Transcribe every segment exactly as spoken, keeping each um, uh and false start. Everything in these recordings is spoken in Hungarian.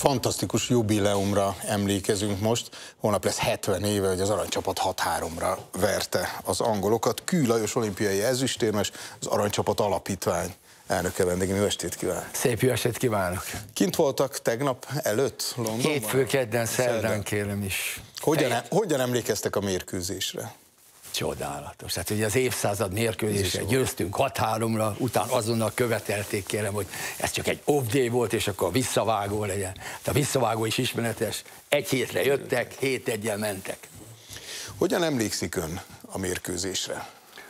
fantasztikus jubileumra emlékezünk most. Holnap lesz hetven éve, hogy az aranycsapat hat háromra verte az angolokat. Kű Lajos olimpiai ezüstérmes, az Aranycsapat Alapítvány elnöke vendégem. Jó estét kívánok! Szép jó estét kívánok! Kint voltak tegnap előtt Londonban? Hétfő, kedden, szerdán kérem is. Hogyan, hogyan emlékeztek a mérkőzésre? Csodálatos. Tehát ugye az évszázad mérkőzésre győztünk hat háromra, utána azonnal követelték, kérem, hogy ez csak egy off day volt, és akkor a visszavágó legyen. A visszavágó is ismeretes. Egy hétre jöttek, hét eggyel mentek. Hogyan emlékszik ön a mérkőzésre?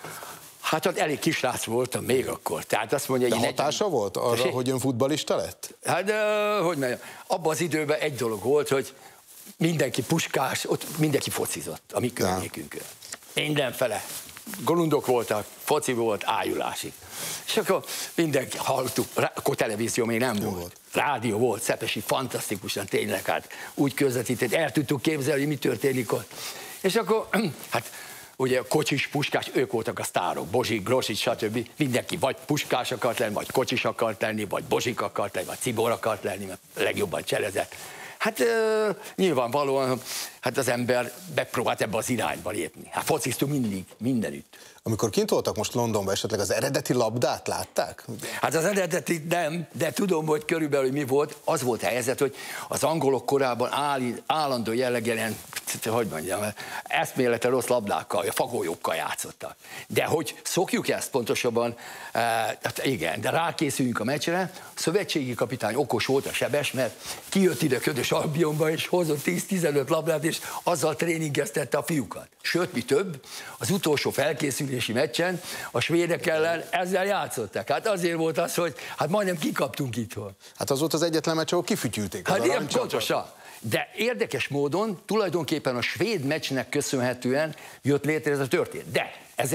Hát ott elég kisrác voltam még akkor. Tehát azt mondja, de hogy hatása egy... volt arra, hogy ön futballista lett? Hát, uh, hogy mondjam, abban az időben egy dolog volt, hogy mindenki puskás, ott mindenki focizott a mi környékünkön. Mindenfele. Golundok voltak, foci volt, ájulásig. És akkor mindenki hallottuk, akkor televízió még nem volt. volt. Rádió volt, Szepesi fantasztikusan, tényleg, hát úgy közvetített, el tudtuk képzelni, hogy mi történik ott. És akkor, hát ugye kocsis, puskás, ők voltak a sztárok, Bozsik, Grosics, stb. Mindenki vagy puskás akart lenni, vagy kocsis akart lenni, vagy Bozsik akart lenni, vagy Cibor akart lenni, mert legjobban cselezett. Hát uh, nyilvánvalóan hát az ember megpróbált ebbe az irányba lépni. Hát fociztunk mindig, mindenütt. Amikor kint voltak most Londonban, esetleg az eredeti labdát látták? Hát az eredeti nem, de tudom, hogy körülbelül mi volt. Az volt a helyzet, hogy az angolok korábban áll, állandó jelleggel, hogy mondjam, eszmélete rossz labdákkal, a fagolyokkal játszottak. De hogy szokjuk ezt pontosabban, hát igen, de rákészüljünk a meccsre, a szövetségi kapitány okos volt, a sebes, mert kijött ide Ködös Albionba, és hozott tíz-tizenöt labdát, és azzal tréningeztette a fiúkat. Sőt, mi több, az utolsó felkészülési meccsen a svédek ellen ezzel játszottak. Hát azért volt az, hogy hát majdnem kikaptunk itthon. Hát az volt az egyetlen meccs, ahol kifütyülték az hát ilyen pontosan. De érdekes módon tulajdonképpen a svéd meccsnek köszönhetően jött létre ez a történet. De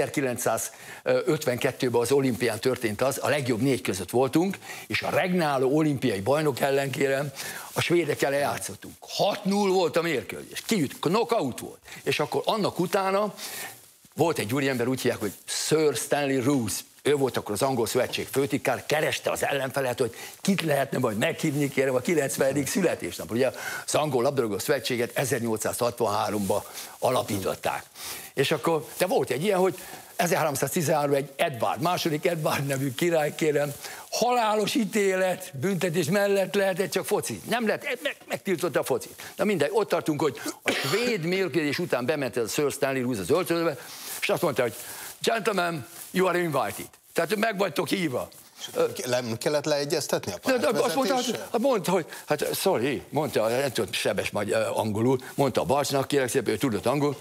ezerkilencszázötvenkettőben az olimpián történt az, a legjobb négy között voltunk, és a regnáló olimpiai bajnok ellen, kérem, a svédek ellen játszottunk. hat null volt a mérkőzés, kijött, knockout volt. És akkor annak utána volt egy úriember, úgy hívják, hogy Sir Stanley Rouse. Ő volt akkor az angol szövetség főtitkár, kereste az ellenfelet, hogy kit lehetne majd meghívni, kérem, a kilencvenedik születésnap. Ugye az angol labdarúgó szövetséget ezernyolcszázhatvanháromban alapították. És akkor, de volt egy ilyen, hogy ezerháromszáztizenháromban egy Edward, második Edward nevű király, kérem, halálos ítélet, büntetés mellett lehetett csak foci. Nem lehet, meg, megtiltotta a focit. Na mindegy, ott tartunk, hogy a svéd mérkőzés után bement a Sir Stanley Rouse az öltözőbe, és azt mondta, hogy gentlemen, you are invited. Tehát meg vagytok hívva. Nem kellett leegyeztetni a pártvezetéssel? Azt mondta, hát mondta, hogy, hát sorry, mondta, nem tudom, sebes magyar angolul, mondta a Barcsnak, kérlek szépen, ő tudott angol,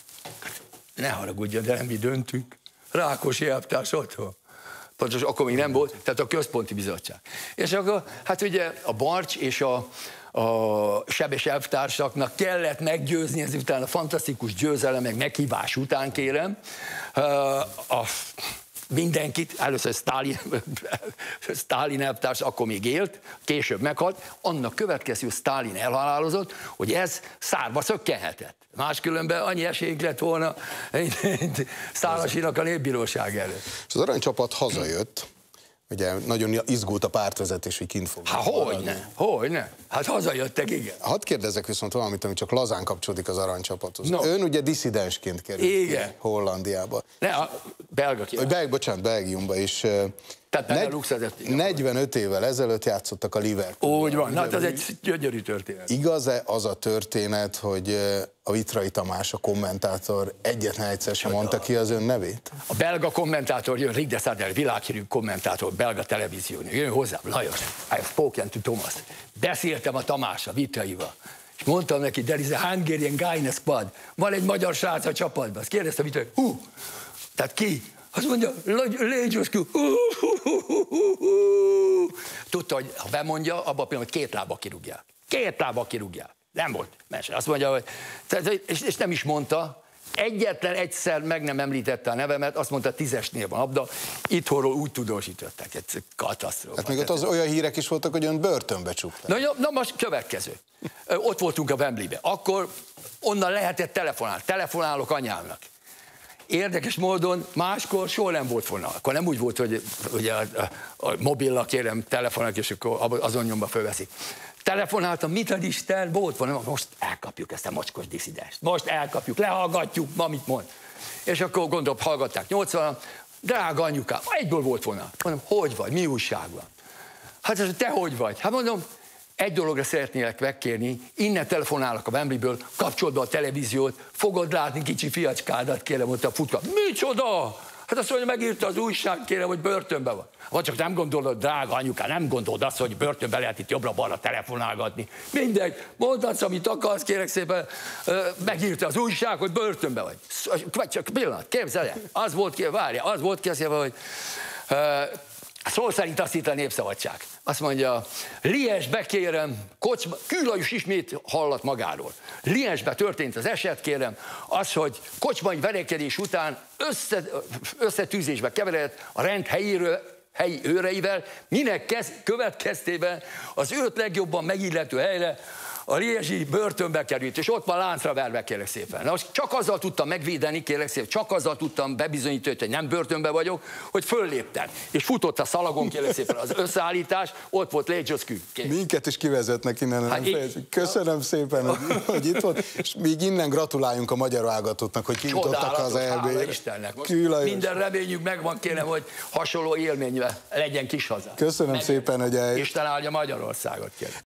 ne haragudjon, de nem mi döntünk. Rákosi elvtárs otthon. Pontosan akkor még nem volt, tehát a központi bizottság. És akkor, hát ugye a Barcs és a, a sebes elvtársaknak kellett meggyőzni ezután a fantasztikus győzelem, meg meghívás után, kérem, a mindenkit, először Sztálin, Sztálin elvtárs akkor még élt, később meghalt, annak következő Sztálin elhalálozott, hogy ez szárba szökkenhetett. Máskülönben annyi esélyünk lett volna Szálasinak a népbíróság előtt. És az Aranycsapat hazajött, ugye nagyon izgult a pártvezetés, hogy kint fog. Há, hogyne, hogyne. Hát hazajöttek, igen. Hadd kérdezzek viszont valamit, ami csak lazán kapcsolódik az Aranycsapathoz. No. Ön ugye disszidensként került igen. Hollandiába. Ne, a belga ki. Belg, bocsánat, Belgiumba is. Tehát negy, negyvenöt évvel ezelőtt játszottak a Liverpool. Úgy van, hát az egy gyönyörű történet. Igaz-e az a történet, hogy a Vitrai Tamás, a kommentátor egyetlen egyszer sem mondta ki az ön nevét? A belga kommentátor jön, Rick de Sardel, világhírű kommentátor, belga televízión, jön hozzám, Lajos, I have spoken to Thomas. Beszéltem a Tamással, Vitraival. És mondtam neki, there is a Hungarian guy in a squad. Van egy magyar srác a csapatban. Azt kérdezte Vitrai, hú, tehát ki? Azt mondja, Légyuszkú, tudta, hogy ha bemondja, abban a pillanatban két lába kirúgják. Két lába kirúgják. Nem volt mese. Azt mondja, hogy, és nem is mondta, egyetlen egyszer meg nem említette a nevemet, azt mondta, tízesnél van labda, itthonról úgy tudósították, ez katasztrófa. Hát még ott az olyan hírek is voltak, hogy ön börtönbe csukták. Na, na most következő. Ott voltunk a Wembleybe. Akkor onnan lehetett telefonálni. Telefonálok anyámnak. Érdekes módon máskor soha nem volt volna. Akkor nem úgy volt, hogy ugye a, a, a mobilla kérem telefonálok, és akkor azon nyomba fölveszik. Telefonáltam, mit ad Isten, volt van, most elkapjuk ezt a mocskos disszidenst, most elkapjuk, lehallgatjuk, ma mit mond. És akkor gondolom, hallgatták nyolcvanan, drága anyukám, egyből volt volna. Mondom, hogy vagy, mi újság van? Hát ez, te hogy vagy? Hát mondom, egy dologra szeretnélek megkérni, innen telefonálok a Wembley-ből, kapcsold be a televíziót, fogod látni kicsi fiacskádat, kérem, mondta a futka. Micsoda? Hát azt mondja, megírta az újság, kérem, hogy börtönben van. Vagy csak nem gondolod, drága anyukám, nem gondolod azt, hogy börtönben lehet itt jobbra-balra telefonálgatni. Mindegy, mondasz, amit akarsz, kérek szépen, megírta az újság, hogy börtönben vagy. Vagy csak pillanat, képzelj el, az volt ki, várja, az volt ki, azt mondja, hogy szó szerint azt itt a Népszabadság. Azt mondja, Liesbe kérem, kocsma, Kőlajos ismét hallat magáról. Liesbe történt az eset, kérem, az, hogy kocsmai verekedés után össze, összetűzésbe keveredett a rend helyéről, helyi őreivel, minek kez, következtében az őt legjobban megillető helyre a liezsi börtönbe került, és ott van láncra verve, kérlek szépen. Na most csak azzal tudtam megvédeni, kérlek szépen, csak azzal tudtam bebizonyítani, hogy nem börtönbe vagyok, hogy fölléptem. És futott a szalagon, kérlek szépen, az összeállítás, ott volt Légyzsoszkű. Minket is kivezetnek innen. Hát így, köszönöm szépen, hogy, hogy itt volt, és még innen gratuláljunk a magyar válogatottnak, hogy kijutottak az é bé-re. Istennek. Minden reményük megvan, kérem, hogy hasonló élményben legyen kis haza. Köszönöm Meg, szépen, hogy eljött. Isten áldja Magyarországot, kérem.